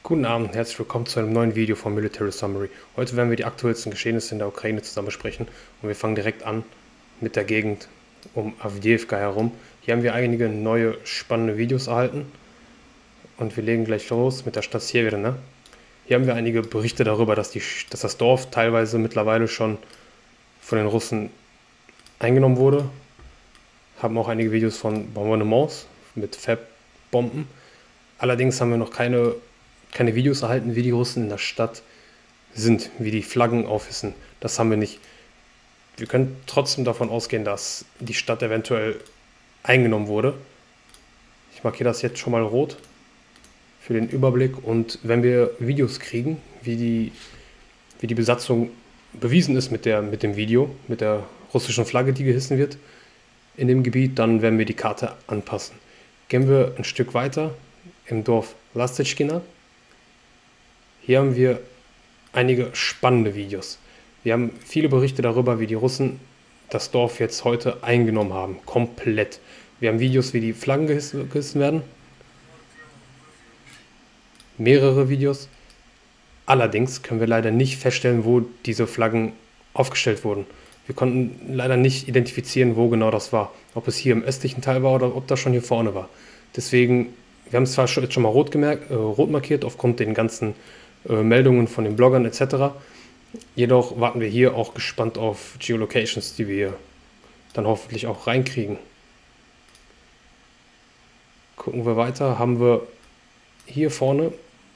Guten Abend und herzlich willkommen zu einem neuen Video von Military Summary. Heute werden wir die aktuellsten Geschehnisse in der Ukraine zusammen besprechen und wir fangen direkt an mit der Gegend um Awdijiwka herum. Hier haben wir einige neue spannende Videos erhalten und wir legen gleich los mit der Stadt Siewierna. Hier haben wir einige Berichte darüber, dass das Dorf teilweise mittlerweile schon von den Russen eingenommen wurde. Haben auch einige Videos von Bombardements mit Fab-Bomben. Allerdings haben wir noch keine Videos erhalten, wie die Russen in der Stadt sind, wie die Flaggen aufhissen. Das haben wir nicht. Wir können trotzdem davon ausgehen, dass die Stadt eventuell eingenommen wurde. Ich markiere das jetzt schon mal rot für den Überblick. Und wenn wir Videos kriegen, wie die Besatzung bewiesen ist mit dem Video, mit der russischen Flagge, die gehissen wird in dem Gebiet, dann werden wir die Karte anpassen. Gehen wir ein Stück weiter im Dorf Lastechkina. Hier haben wir einige spannende Videos. Wir haben viele Berichte darüber, wie die Russen das Dorf jetzt heute eingenommen haben. Komplett. Wir haben Videos, wie die Flaggen gehissen werden. Mehrere Videos. Allerdings können wir leider nicht feststellen, wo diese Flaggen aufgestellt wurden. Wir konnten leider nicht identifizieren, wo genau das war. Ob es hier im östlichen Teil war oder ob das schon hier vorne war. Deswegen, wir haben es zwar jetzt schon mal rot markiert, aufgrund den ganzen Meldungen von den Bloggern etc. Jedoch warten wir hier auch gespannt auf Geolocations, die wir dann hoffentlich auch reinkriegen. Gucken wir weiter, haben wir hier vorne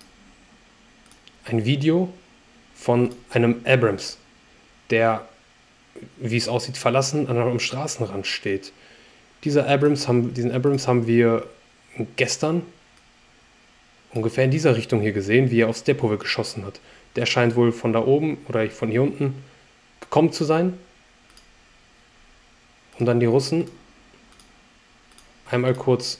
ein Video von einem Abrams, der, wie es aussieht, verlassen an einem Straßenrand steht. Diesen Abrams haben wir gestern ungefähr in dieser Richtung hier gesehen, wie er auf Stepove geschossen hat. Der scheint wohl von da oben oder von hier unten gekommen zu sein. Und dann die Russen einmal kurz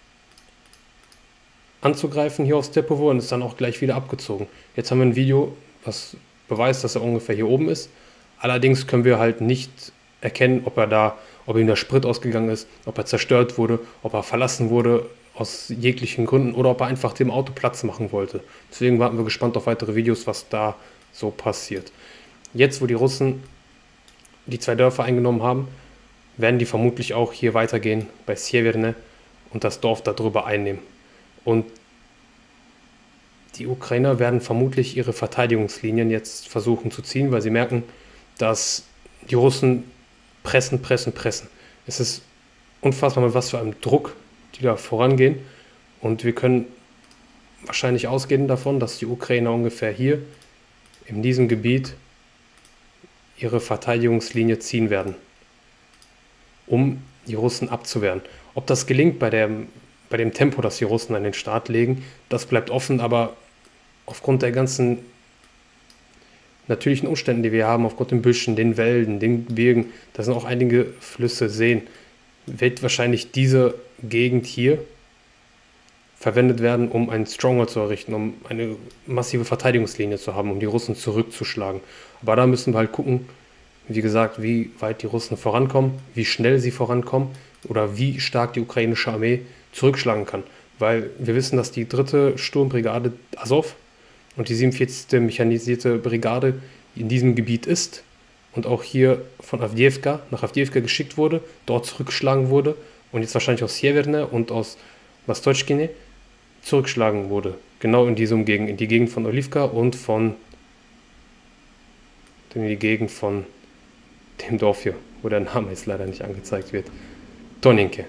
anzugreifen hier auf Stepove und ist dann auch gleich wieder abgezogen. Jetzt haben wir ein Video, was beweist, dass er ungefähr hier oben ist. Allerdings können wir halt nicht erkennen, ob ihm der Sprit ausgegangen ist, ob er zerstört wurde, ob er verlassen wurde aus jeglichen Gründen oder ob er einfach dem Auto Platz machen wollte. Deswegen warten wir gespannt auf weitere Videos, was da so passiert. Jetzt, wo die Russen die zwei Dörfer eingenommen haben, werden die vermutlich auch hier weitergehen bei Siewierna und das Dorf darüber einnehmen. Und die Ukrainer werden vermutlich ihre Verteidigungslinien jetzt versuchen zu ziehen, weil sie merken, dass die Russen pressen. Es ist unfassbar, mit was für einem Druck die da vorangehen. Und wir können wahrscheinlich ausgehen davon, dass die Ukrainer ungefähr hier in diesem Gebiet ihre Verteidigungslinie ziehen werden, um die Russen abzuwehren. Ob das gelingt bei dem Tempo, das die Russen an den Start legen, das bleibt offen, aber aufgrund der ganzen natürlichen Umständen, die wir haben, aufgrund den Büschen, den Wäldern, den Gebirgen, da sind auch einige Flüsse, Seen, wird wahrscheinlich diese Gegend hier verwendet werden, um einen Stronghold zu errichten, um eine massive Verteidigungslinie zu haben, um die Russen zurückzuschlagen. Aber da müssen wir halt gucken, wie gesagt, wie weit die Russen vorankommen, wie schnell sie vorankommen oder wie stark die ukrainische Armee zurückschlagen kann. Weil wir wissen, dass die 3. Sturmbrigade Azov und die 47. Mechanisierte Brigade in diesem Gebiet ist und auch hier von Awdijiwka nach Awdijiwka geschickt wurde, dort zurückgeschlagen wurde und jetzt wahrscheinlich aus Siewierna und aus Wastotschkine zurückgeschlagen wurde. Genau in die Gegend von Olivka und in die Gegend von dem Dorf hier, wo der Name jetzt leider nicht angezeigt wird. Toninke.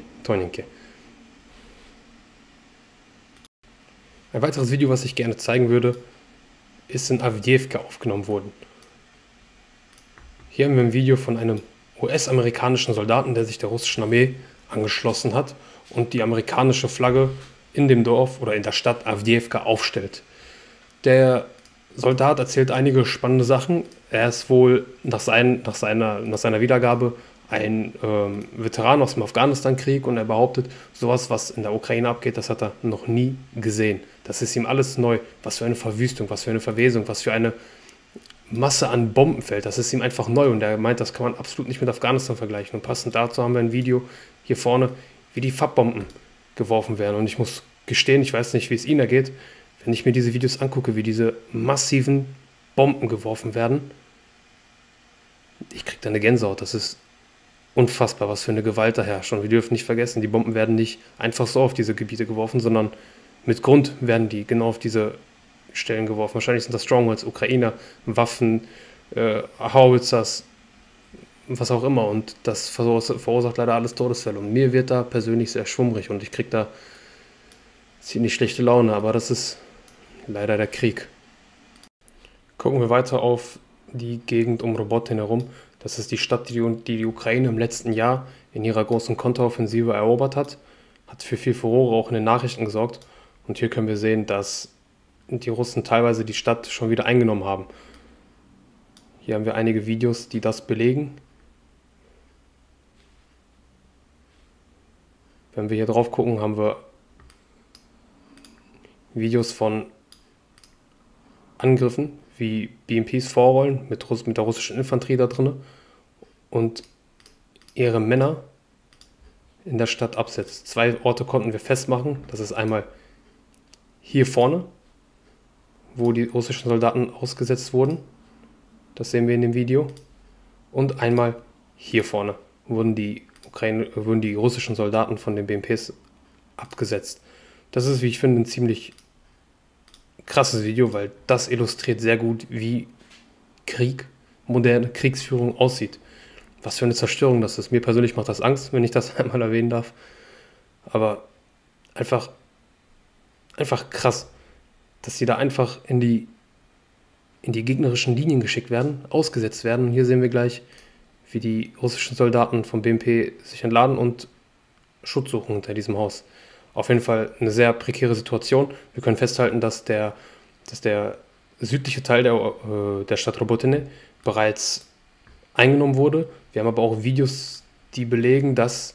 Ein weiteres Video, was ich gerne zeigen würde, ist in Awdijiwka aufgenommen worden. Hier haben wir ein Video von einem US-amerikanischen Soldaten, der sich der russischen Armee angeschlossen hat und die amerikanische Flagge in dem Dorf oder in der Stadt Awdijiwka aufstellt. Der Soldat erzählt einige spannende Sachen. Er ist wohl nach seiner Wiedergabe ein Veteran aus dem Afghanistan-Krieg und er behauptet, sowas, was in der Ukraine abgeht, das hat er noch nie gesehen. Das ist ihm alles neu. Was für eine Verwüstung, was für eine Verwesung, was für eine Masse an Bomben fällt. Das ist ihm einfach neu und er meint, das kann man absolut nicht mit Afghanistan vergleichen. Und passend dazu haben wir ein Video hier vorne, wie die Fab-Bomben geworfen werden. Und ich muss gestehen, ich weiß nicht, wie es Ihnen ergeht, Wenn ich mir diese Videos angucke, wie diese massiven Bomben geworfen werden, ich kriege da eine Gänsehaut. Das ist unfassbar, was für eine Gewalt da herrscht. Und wir dürfen nicht vergessen, die Bomben werden nicht einfach so auf diese Gebiete geworfen, sondern mit Grund werden die genau auf diese Stellen geworfen. Wahrscheinlich sind das Strongholds, Ukrainer, Waffen, Howitzers, was auch immer. Und das verursacht leider alles Todesfälle. Und mir wird da persönlich sehr schwummrig und ich kriege da ziemlich schlechte Laune. Aber das ist leider der Krieg. Gucken wir weiter auf die Gegend um Robotin herum. Das ist die Stadt, die Ukraine im letzten Jahr in ihrer großen Konteroffensive erobert hat. Hat für viel Furore auch in den Nachrichten gesorgt. Und hier können wir sehen, dass die Russen teilweise die Stadt schon wieder eingenommen haben. Hier haben wir einige Videos, die das belegen. Wenn wir hier drauf gucken, haben wir Videos von Angriffen, wie BMPs vorrollen, mit der russischen Infanterie da drin und ihre Männer in der Stadt absetzt. 2 Orte konnten wir festmachen. Das ist einmal hier vorne, wo die russischen Soldaten ausgesetzt wurden. Das sehen wir in dem Video. Und einmal hier vorne wurden die russischen Soldaten von den BMPs abgesetzt. Das ist, wie ich finde, ein ziemlich krasses Video, weil das illustriert sehr gut, wie Krieg, moderne Kriegsführung aussieht. Was für eine Zerstörung das ist. Mir persönlich macht das Angst, wenn ich das einmal erwähnen darf. Aber einfach krass, dass sie da einfach in die gegnerischen Linien geschickt werden, ausgesetzt werden. Und hier sehen wir gleich, wie die russischen Soldaten vom BMP sich entladen und Schutz suchen hinter diesem Haus. Auf jeden Fall eine sehr prekäre Situation. Wir können festhalten, dass der südliche Teil der Stadt Robotine bereits eingenommen wurde. Wir haben aber auch Videos, die belegen, dass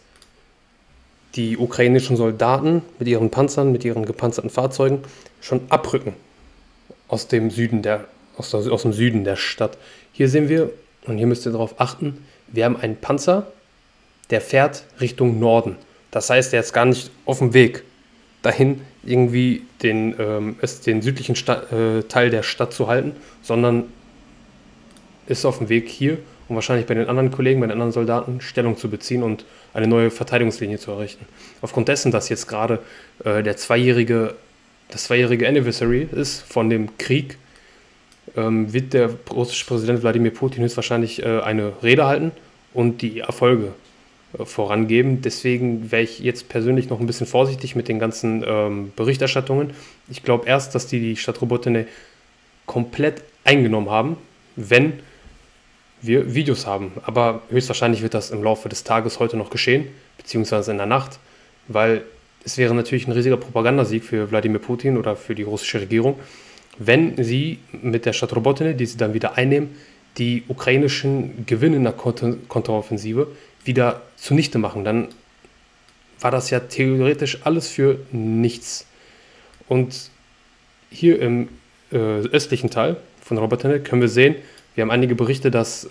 die ukrainischen Soldaten mit ihren Panzern, mit ihren gepanzerten Fahrzeugen schon abrücken aus dem Süden aus dem Süden der Stadt. Hier sehen wir, und hier müsst ihr darauf achten, wir haben einen Panzer, der fährt Richtung Norden. Das heißt, der ist gar nicht auf dem Weg dahin, irgendwie den südlichen Teil der Stadt zu halten, sondern ist auf dem Weg hier, um wahrscheinlich bei den anderen Kollegen, bei den anderen Soldaten Stellung zu beziehen und eine neue Verteidigungslinie zu errichten. Aufgrund dessen, dass jetzt gerade das zweijährige Anniversary ist von dem Krieg, wird der russische Präsident Wladimir Putin höchstwahrscheinlich eine Rede halten und die Erfolge vorangeben. Deswegen wäre ich jetzt persönlich noch ein bisschen vorsichtig mit den ganzen Berichterstattungen. Ich glaube erst, dass die Stadt Robotine komplett eingenommen haben, wenn wir Videos haben. Aber höchstwahrscheinlich wird das im Laufe des Tages heute noch geschehen, beziehungsweise in der Nacht, weil es wäre natürlich ein riesiger Propagandasieg für Wladimir Putin oder für die russische Regierung, wenn sie mit der Stadt Robotine, die sie dann wieder einnehmen, die ukrainischen Gewinne in der Konteroffensive wieder zunichte machen. Dann war das ja theoretisch alles für nichts. Und hier im östlichen Teil von Robotine können wir sehen, wir haben einige Berichte, dass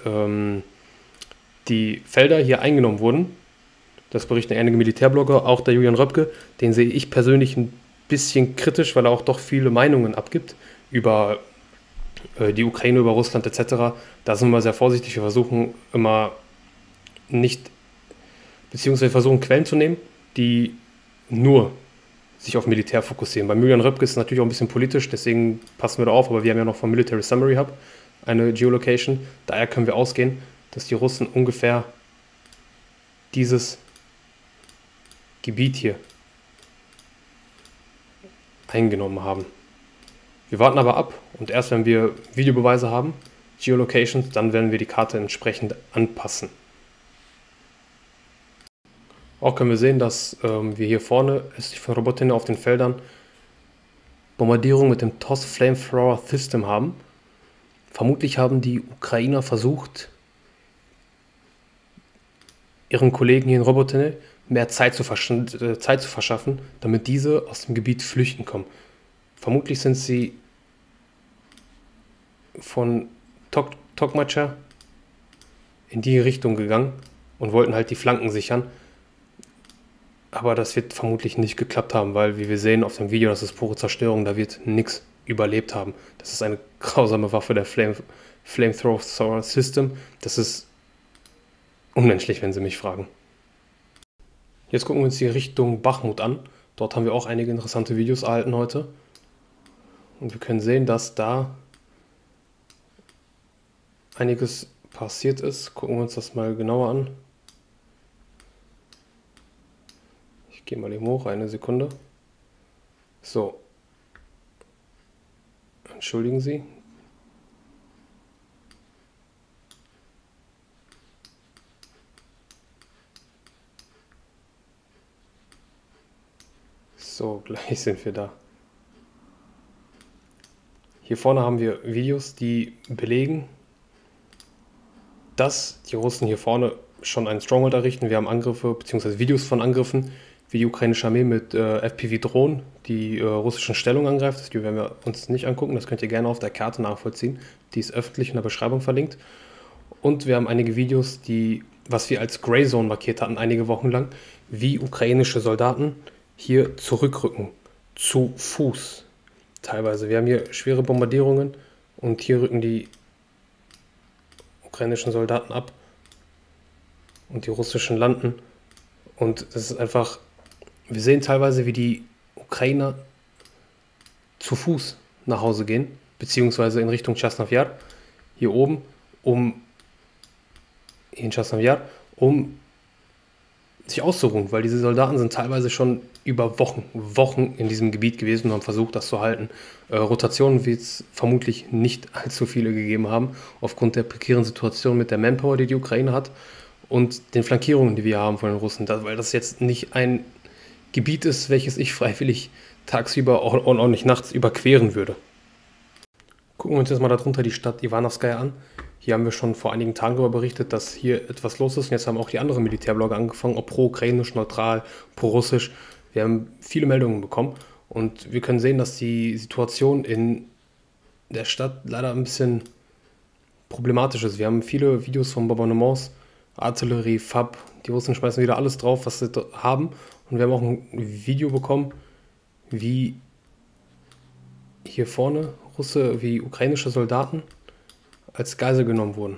die Felder hier eingenommen wurden. Das berichten einige Militärblogger, auch der Julian Röpke. Den sehe ich persönlich ein bisschen kritisch, weil er auch doch viele Meinungen abgibt über die Ukraine, über Russland etc. Da sind wir sehr vorsichtig. Wir versuchen immer nicht, beziehungsweise versuchen Quellen zu nehmen, die nur sich auf Militär fokussieren. Bei Julian Röpke ist es natürlich auch ein bisschen politisch, deswegen passen wir da auf, aber wir haben ja noch vom Military Summary Hub eine Geolocation. Daher können wir ausgehen, dass die Russen ungefähr dieses Gebiet hier eingenommen haben. Wir warten aber ab und erst wenn wir Videobeweise haben, Geolocations, dann werden wir die Karte entsprechend anpassen. Auch können wir sehen, dass wir hier vorne östlich von Robotine auf den Feldern Bombardierung mit dem TOS Flamethrower System haben. Vermutlich haben die Ukrainer versucht, ihren Kollegen hier in Robotine mehr Zeit zu verschaffen, damit diese aus dem Gebiet flüchten kommen. Vermutlich sind sie von Tokmacha in die Richtung gegangen und wollten halt die Flanken sichern. Aber das wird vermutlich nicht geklappt haben, weil, wie wir sehen auf dem Video, das ist pure Zerstörung, da wird nichts überlebt haben. Das ist eine grausame Waffe der Flamethrower System. Das ist unmenschlich, wenn Sie mich fragen. Jetzt gucken wir uns die Richtung Bachmut an. Dort haben wir auch einige interessante Videos erhalten heute. Und wir können sehen, dass da einiges passiert ist. Gucken wir uns das mal genauer an. Ich gehe mal eben hoch, eine Sekunde. So. Entschuldigen Sie. So, gleich sind wir da. Hier vorne haben wir Videos, die belegen, dass die Russen hier vorne schon einen Stronghold errichten. Wir haben Angriffe bzw. Videos von Angriffen, wie die ukrainische Armee mit FPV-Drohnen die russischen Stellungen angreift. Das werden wir uns nicht angucken, das könnt ihr gerne auf der Karte nachvollziehen. Die ist öffentlich in der Beschreibung verlinkt. Und wir haben einige Videos, was wir als Grey Zone markiert hatten, einige Wochen lang, wie ukrainische Soldaten hier zurückrücken, zu Fuß teilweise. Wir haben hier schwere Bombardierungen und hier rücken die ukrainischen Soldaten ab und die russischen landen. Und das ist einfach, wir sehen teilweise, wie die Ukrainer zu Fuß nach Hause gehen, beziehungsweise in Richtung Chasnov Yar, hier oben, um sich auszuruhen, weil diese Soldaten sind teilweise schon über Wochen in diesem Gebiet gewesen und haben versucht, das zu halten. Rotationen wird es vermutlich nicht allzu viele gegeben haben, aufgrund der prekären Situation mit der Manpower, die die Ukraine hat und den Flankierungen, die wir haben von den Russen, weil das jetzt nicht ein Gebiet ist, welches ich freiwillig tagsüber und auch nicht nachts überqueren würde. Gucken wir uns jetzt mal darunter die Stadt Ivanovskaya an. Hier haben wir schon vor einigen Tagen darüber berichtet, dass hier etwas los ist. Und jetzt haben auch die anderen Militärblogger angefangen, ob pro-ukrainisch, neutral, pro-russisch. Wir haben viele Meldungen bekommen und wir können sehen, dass die Situation in der Stadt leider ein bisschen problematisch ist. Wir haben viele Videos von Bombardements, Artillerie, FAB. Die Russen schmeißen wieder alles drauf, was sie haben. Und wir haben auch ein Video bekommen, wie hier vorne wie ukrainische Soldaten als Geisel genommen wurden.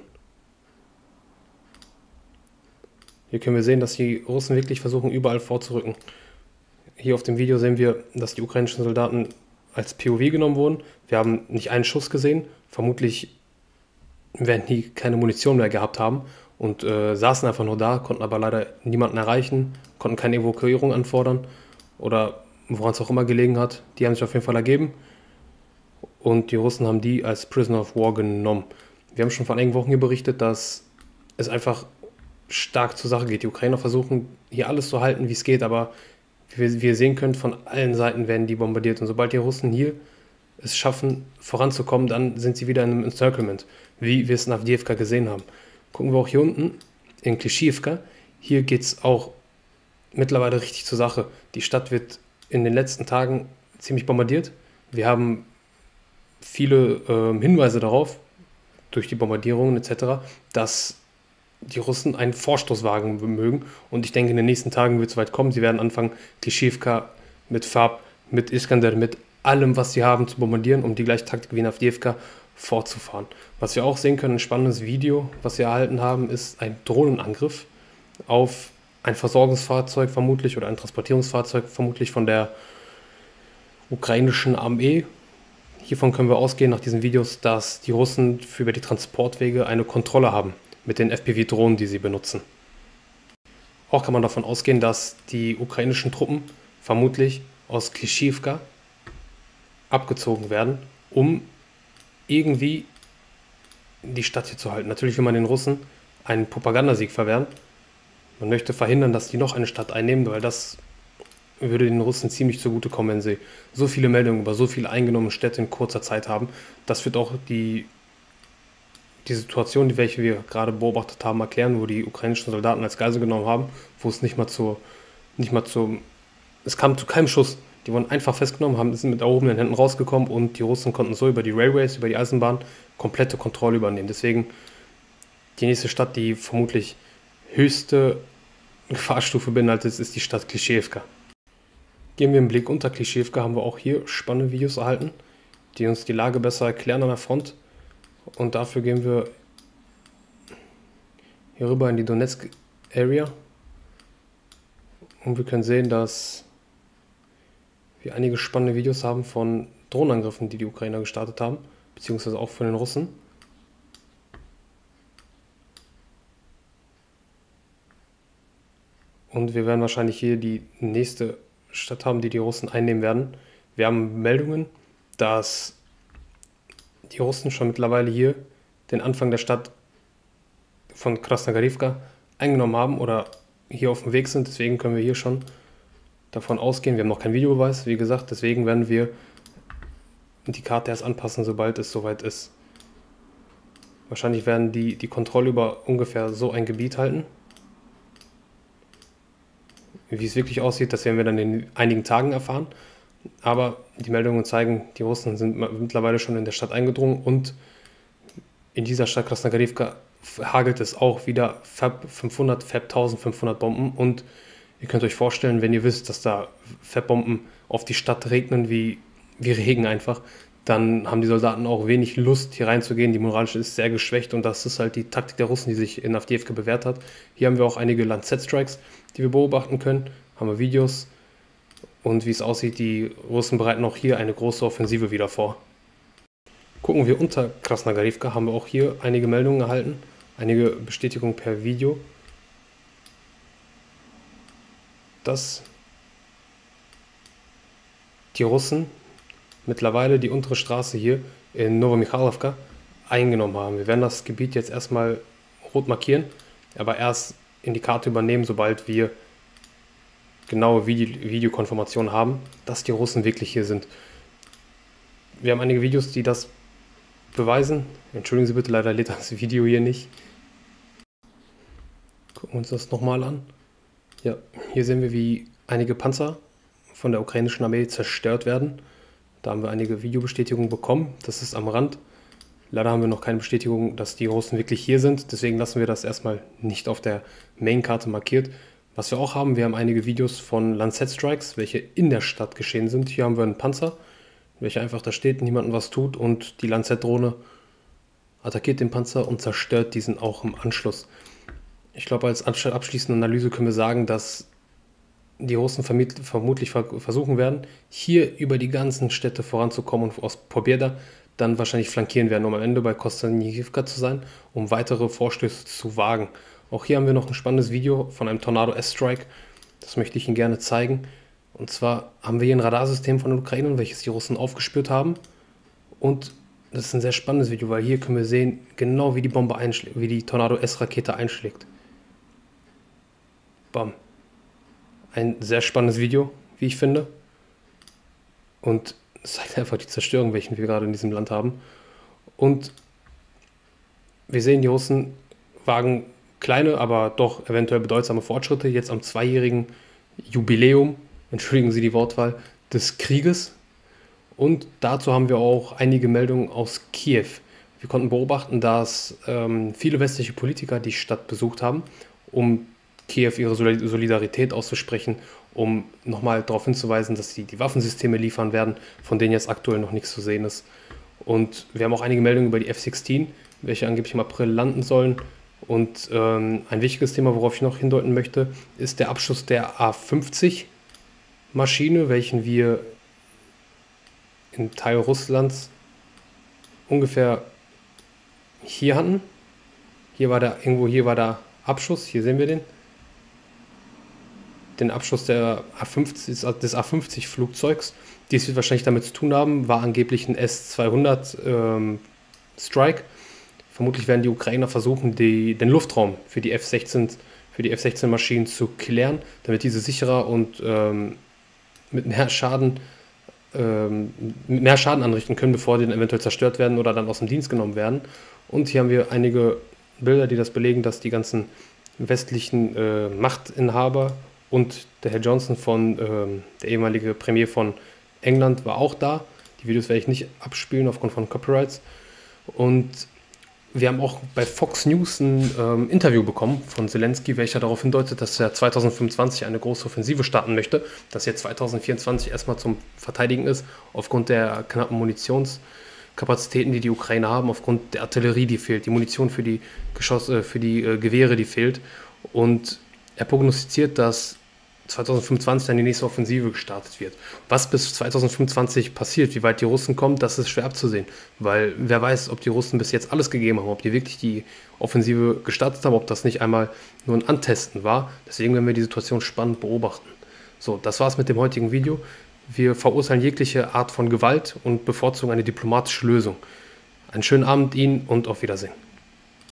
Hier können wir sehen, dass die Russen wirklich versuchen, überall vorzurücken. Hier auf dem Video sehen wir, dass die ukrainischen Soldaten als POW genommen wurden. Wir haben nicht einen Schuss gesehen. Vermutlich werden die keine Munition mehr gehabt haben und saßen einfach nur da, konnten aber leider niemanden erreichen, konnten keine Evakuierung anfordern oder woran es auch immer gelegen hat. Die haben sich auf jeden Fall ergeben und die Russen haben die als Prisoner of War genommen. Wir haben schon vor einigen Wochen hier berichtet, dass es einfach stark zur Sache geht. Die Ukrainer versuchen hier alles zu halten, wie es geht, aber wie ihr sehen könnt, von allen Seiten werden die bombardiert. Und sobald die Russen hier es schaffen, voranzukommen, dann sind sie wieder in einem Encirclement, wie wir es in Avdiivka gesehen haben. Gucken wir auch hier unten in Klishchiivka. Hier geht es auch mittlerweile richtig zur Sache. Die Stadt wird in den letzten Tagen ziemlich bombardiert. Wir haben viele Hinweise darauf, durch die Bombardierungen etc., dass die Russen einen Vorstoß wagen mögen. Und ich denke, in den nächsten Tagen wird es weit kommen. Sie werden anfangen, Klishchiivka mit FAB, mit Iskander, mit allem, was sie haben, zu bombardieren, um die gleiche Taktik wie in Avdiivka fortzufahren. Was wir auch sehen können, ein spannendes Video, was wir erhalten haben, ist ein Drohnenangriff auf ein Versorgungsfahrzeug vermutlich oder ein Transportierungsfahrzeug vermutlich von der ukrainischen Armee. Hiervon können wir ausgehen nach diesen Videos, dass die Russen über die Transportwege eine Kontrolle haben mit den FPV-Drohnen, die sie benutzen. Auch kann man davon ausgehen, dass die ukrainischen Truppen vermutlich aus Klishchiivka abgezogen werden, um irgendwie die Stadt hier zu halten. Natürlich will man den Russen einen Propagandasieg verwehren. Man möchte verhindern, dass die noch eine Stadt einnehmen, weil das würde den Russen ziemlich zugutekommen, wenn sie so viele Meldungen über so viele eingenommene Städte in kurzer Zeit haben. Das wird auch die Situation, welche wir gerade beobachtet haben, erklären, wo die ukrainischen Soldaten als Geisel genommen haben, wo es es kam zu keinem Schuss. Die wurden einfach festgenommen, sind mit erhobenen Händen rausgekommen und die Russen konnten so über die Railways, über die Eisenbahn komplette Kontrolle übernehmen. Deswegen die nächste Stadt, die vermutlich höchste Gefahrstufe beinhaltet, ist die Stadt Klischewka. Geben wir einen Blick unter Klischewka, haben wir auch hier spannende Videos erhalten, die uns die Lage besser erklären an der Front. Und dafür gehen wir hier rüber in die Donetsk Area. Und wir können sehen, dass wir einige spannende Videos haben von Drohnenangriffen, die die Ukrainer gestartet haben, beziehungsweise auch von den Russen. Und wir werden wahrscheinlich hier die nächste Stadt haben, die die Russen einnehmen werden. Wir haben Meldungen, dass die Russen schon mittlerweile hier den Anfang der Stadt von Krasnogorivka eingenommen haben oder hier auf dem Weg sind. Deswegen können wir hier schon davon ausgehen. Wir haben noch keinen Videobeweis, wie gesagt. Deswegen werden wir die Karte erst anpassen, sobald es soweit ist. Wahrscheinlich werden die Kontrolle über ungefähr so ein Gebiet halten. Wie es wirklich aussieht, das werden wir dann in einigen Tagen erfahren. Aber die Meldungen zeigen, die Russen sind mittlerweile schon in der Stadt eingedrungen und in dieser Stadt Krasnogorivka hagelt es auch wieder Fab 500, Fab 1500 Bomben. Und ihr könnt euch vorstellen, wenn ihr wisst, dass da Fab-Bomben auf die Stadt regnen wie Regen einfach, dann haben die Soldaten auch wenig Lust, hier reinzugehen. Die moralische ist sehr geschwächt und das ist halt die Taktik der Russen, die sich in Avdiivka bewährt hat. Hier haben wir auch einige Lancet-Strikes, die wir beobachten können. Haben wir Videos und wie es aussieht, die Russen bereiten auch hier eine große Offensive wieder vor. Gucken wir unter Krasnogorivka, haben wir auch hier einige Meldungen erhalten, einige Bestätigungen per Video, dass die Russen mittlerweile die untere Straße hier in Novomikhailovka eingenommen haben. Wir werden das Gebiet jetzt erstmal rot markieren, aber erst in die Karte übernehmen, sobald wir genaue Videokonfirmationen haben, dass die Russen wirklich hier sind. Wir haben einige Videos, die das beweisen. Entschuldigen Sie bitte, leider lädt das Video hier nicht. Gucken wir uns das nochmal an. Ja, hier sehen wir, wie einige Panzer von der ukrainischen Armee zerstört werden. Da haben wir einige Videobestätigungen bekommen. Das ist am Rand. Leider haben wir noch keine Bestätigung, dass die Russen wirklich hier sind. Deswegen lassen wir das erstmal nicht auf der Main-Karte markiert. Was wir auch haben, wir haben einige Videos von Lancet-Strikes, welche in der Stadt geschehen sind. Hier haben wir einen Panzer, welcher einfach da steht, niemandem was tut und die Lancet-Drohne attackiert den Panzer und zerstört diesen auch im Anschluss. Ich glaube, als abschließende Analyse können wir sagen, dass die Russen vermutlich versuchen werden, hier über die ganzen Städte voranzukommen und aus Pobjeda dann wahrscheinlich flankieren werden, um am Ende bei Kostanivka zu sein, um weitere Vorstöße zu wagen. Auch hier haben wir noch ein spannendes Video von einem Tornado S-Strike, das möchte ich Ihnen gerne zeigen. Und zwar haben wir hier ein Radarsystem von den Ukrainern, welches die Russen aufgespürt haben. Und das ist ein sehr spannendes Video, weil hier können wir sehen, genau wie die Bombe einschlägt, wie die Tornado S-Rakete einschlägt. Bam. Ein sehr spannendes Video, wie ich finde. Und es zeigt einfach die Zerstörung, welchen wir gerade in diesem Land haben. Und wir sehen, die Russen wagen kleine, aber doch eventuell bedeutsame Fortschritte jetzt am zweijährigen Jubiläum, entschuldigen Sie die Wortwahl, des Krieges. Und dazu haben wir auch einige Meldungen aus Kiew. Wir konnten beobachten, dass viele westliche Politiker die Stadt besucht haben, um Kiew ihre Solidarität auszusprechen, um nochmal darauf hinzuweisen, dass sie die Waffensysteme liefern werden, von denen jetzt aktuell noch nichts zu sehen ist. Und wir haben auch einige Meldungen über die F-16, welche angeblich im April landen sollen. Und ein wichtiges Thema, worauf ich noch hindeuten möchte, ist der Abschuss der A-50-Maschine, welchen wir im Teil Russlands ungefähr hier hatten. Hier war der Abschuss, hier sehen wir den Abschuss des A-50-Flugzeugs. Dies wird wahrscheinlich damit zu tun haben, war angeblich ein S-200 Strike. Vermutlich werden die Ukrainer versuchen, den Luftraum für die F-16-Maschinen zu klären, damit diese sicherer und mit mehr Schaden anrichten können, bevor die dann eventuell zerstört werden oder dann aus dem Dienst genommen werden. Und hier haben wir einige Bilder, die das belegen, dass die ganzen westlichen Machtinhaber und der Herr Johnson der ehemalige Premier von England war auch da. Die Videos werde ich nicht abspielen aufgrund von Copyrights. Und wir haben auch bei Fox News ein Interview bekommen von Zelensky, welcher darauf hindeutet, dass er 2025 eine große Offensive starten möchte, dass jetzt 2024 erstmal zum Verteidigen ist, aufgrund der knappen Munitionskapazitäten, die die Ukraine haben, aufgrund der Artillerie, die fehlt, die Munition für die Geschosse, für die Gewehre, die fehlt. Und er prognostiziert, dass 2025 dann die nächste Offensive gestartet wird. Was bis 2025 passiert, wie weit die Russen kommen, das ist schwer abzusehen. Weil wer weiß, ob die Russen bis jetzt alles gegeben haben, ob die wirklich die Offensive gestartet haben, ob das nicht einmal nur ein Antesten war. Deswegen werden wir die Situation spannend beobachten. So, das war's mit dem heutigen Video. Wir verurteilen jegliche Art von Gewalt und bevorzugen eine diplomatische Lösung. Einen schönen Abend Ihnen und auf Wiedersehen.